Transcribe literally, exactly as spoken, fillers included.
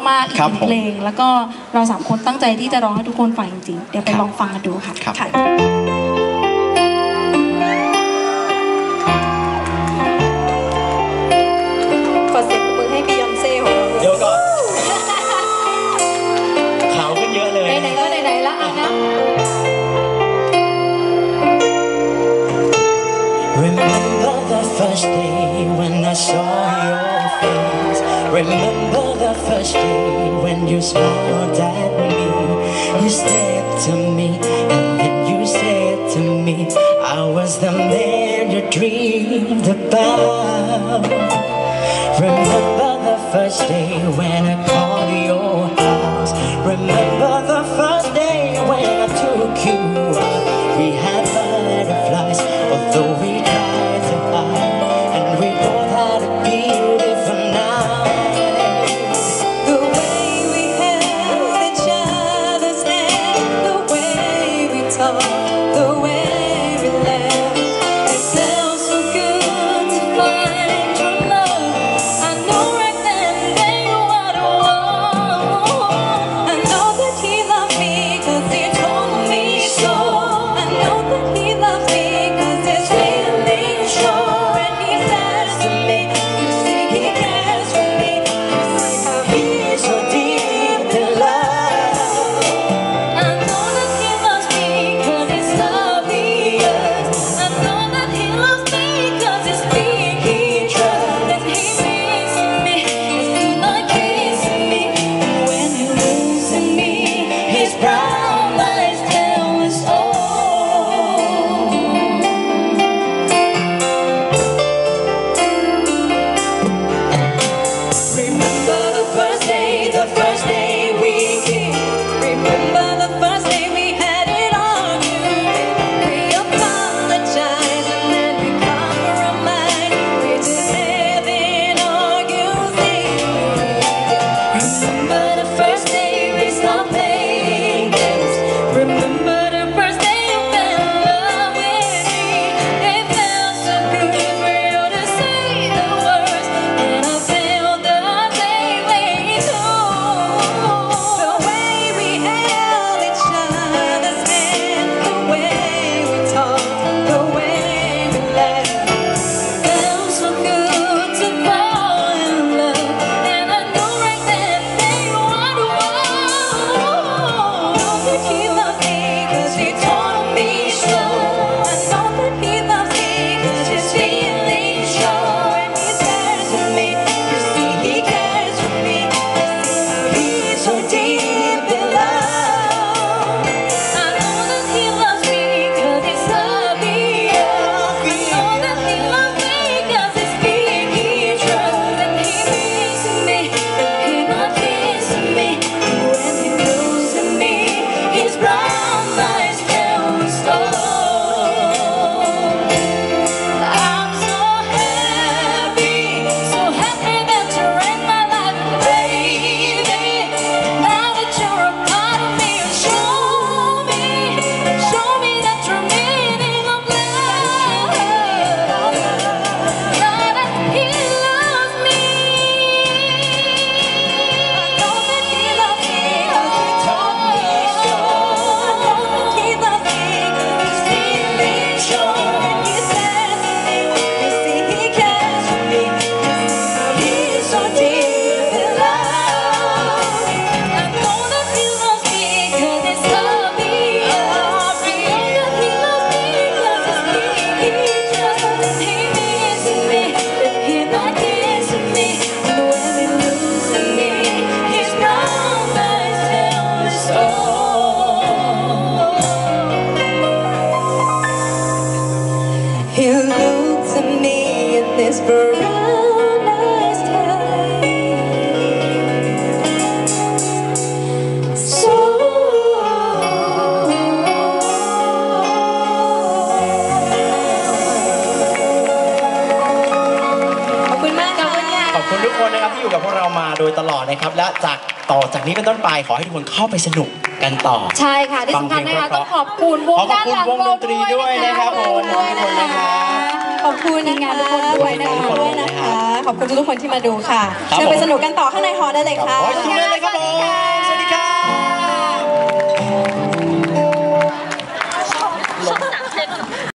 มากๆอีกหนึ่งเพลงแล้วก็เราสามคนตั้งใจที่จะร้องให้ทุกคนฟังจริงๆเดี๋ยวไปลองฟังกันดูค่ะขอเสียงมือให้บียอนเซ่ของเราเดี๋ยวก่อนขาวขึ้นเยอะเลยไหนๆก็ไหนๆละอ่ะนะ Remember the first day when I saw your face. Remember the first day when you smiled at me. You said to me, and then you said to me, I was the man you dreamed about. Remember the first day when I called your house. Remember the first day when I took you out. We had butterflies, although we tried to hide, and we both had a beautiful night. The way we held each other's hand, the way we talked, the way we laughed, it felt so good to find your love. I know right then that you are the one. I know that he loved me 'cause he told me so. I know that he loves me 'cause it's really sure. And he says to me, you see he cares for me. You see how he's so deep in love. I know that he loves me 'cause he's obvious. I know that he loves me 'cause it's me he trusts. And he means to me, he's not kissing me. And when he looks at me, his brown eyes tell us all. Remember the first day, the first day we kissed. Remember the first day we had it argument. We apologized and then we compromised. We just didn't argue things. Remember the first day we stopped playing games. Remember the first day you fell in love with me. It felt so good for you to say the words, and I felt the same way too. The way we held each other's hands, the way we talked, the way we laughed, felt so good to fall in love. And I know right then that you are the one. I know that he loves me 'cause he told me so. I know that he loves me 'cause he's feeling sure. And he says to me, you see he cares for me. He's so deep in love. I know that he loves me 'cause he's obvious. I know that he loves me 'cause it's me he trusts. And he means to me, he's not kissing me. And when he looks at me, his brown eyes tell me so. I'm so happy, so happy that you're in my life, baby. Now that you're a part of me, show me, show me that you're meaning of love. Now that he loves me, I know that he loves me 'cause he told me so. I know that he loves me 'cause he's feeling sure. And he says to me, you see he cares for me. He's so deep in love. I know that he loves me 'cause it's obvious. I know that he loves me 'cause it's me he trusts. And he means to me that he's not kissing me. And when he looks at me, his brown eyes tell me so. He looks at me in this brown eyes tell me so. ขอบคุณมากค่ะขอบคุณทุกคนนะครับที่อยู่กับพวกเรามาโดยตลอดนะครับและจากต่อจากนี้เป็นต้นไปขอให้ทุกคนเข้าไปสนุกกันต่อใช่ค่ะที่สำคัญนะคะต้องขอบคุณวงขอขอบด้านคุณหลังวงดนตรีด้วยนะครับผมขอบคุณทุกคนนะครับขอบคุณทีมงานทุกคนด้วยนะคะขอบคุณทุกคนเลยนะครับขอบคุณทุกๆคนที่มาดูค่ะครับเชิญไปผมสนุกกันต่อข้างในฮอลล์ได้เลยค่ะขอให้สนุกเลยครับผม